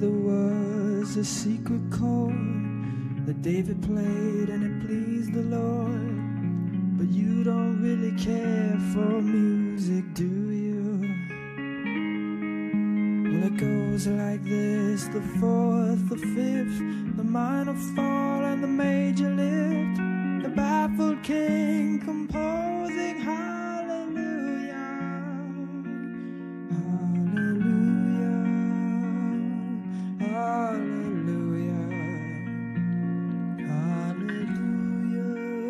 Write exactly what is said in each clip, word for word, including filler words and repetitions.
there was a secret chord that David played and it pleased the Lord. But you don't really care for music, do you? Well, it goes like this: the fourth, the fifth, the minor fall and the major lift, the baffled king composing hallelujah, hallelujah, hallelujah, hallelujah,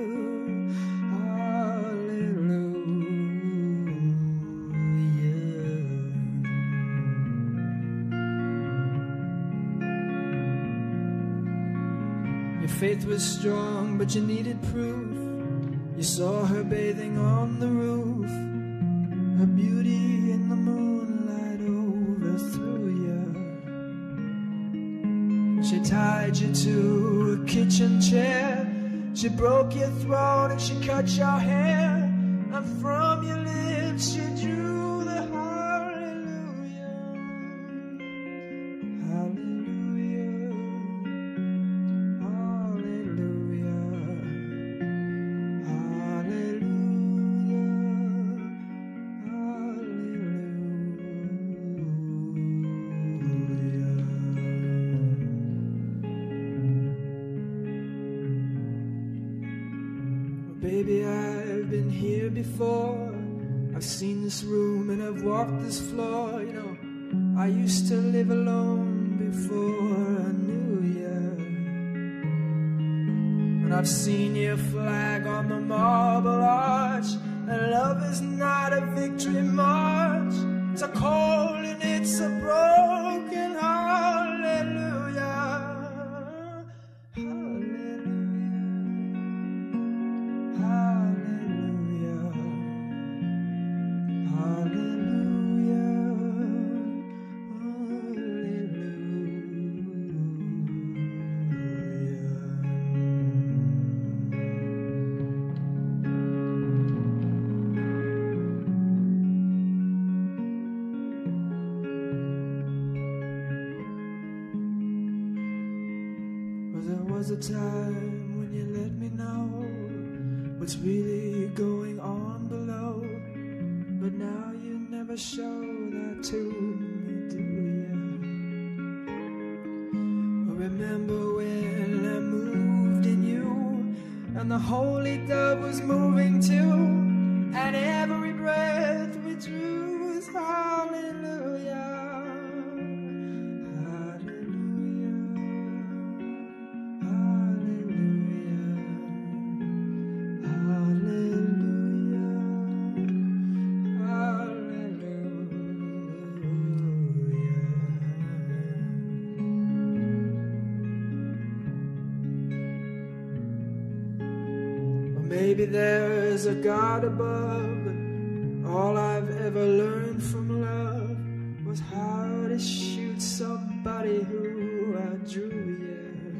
hallelujah. Your faith was strong, but you needed proof. You saw her bathing on the roof, her beauty in the moonlight overthrew you. She tied you to a kitchen chair, she broke your throat and she cut your hair, and from your lips she drew the hallelujah, hallelujah, hallelujah, hallelujah, hallelujah. Baby, I've been here before. I've seen this room and I've walked this floor. You know, I used to live alone before I knew you. And I've seen your flag on the marble arch, and love is not a victory march. It's a cold and it's a broken hallelujah, hallelujah, hallelujah, hallelujah, Well, there was a time when you let me know what's really going on below, but now you never show that to me, do you? Remember when I moved in you, and the holy dove was moving too, and every breath we drew was hallelujah, hallelujah, hallelujah, hallelujah, hallelujah. Or maybe there's a God above, but all I've ever learned from love was how to shoot somebody who outdrew you.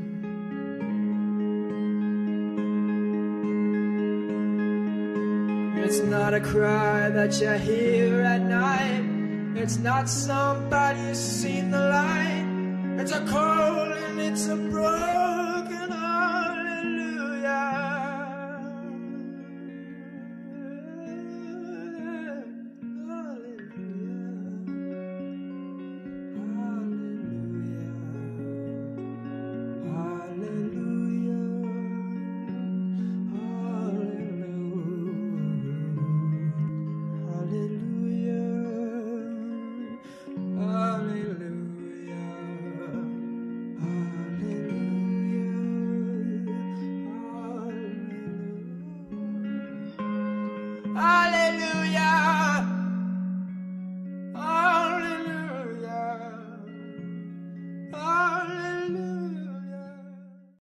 It's not a cry that you hear at night, it's not somebody who's seen the light. It's a cold and it's a broken hallelujah, hallelujah.